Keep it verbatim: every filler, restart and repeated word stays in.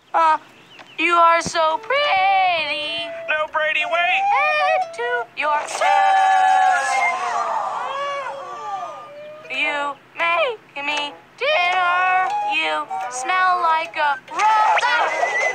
Uh, you are so pretty. No, Brady, wait! Head to your toes. You make me dinner. You smell like a rose.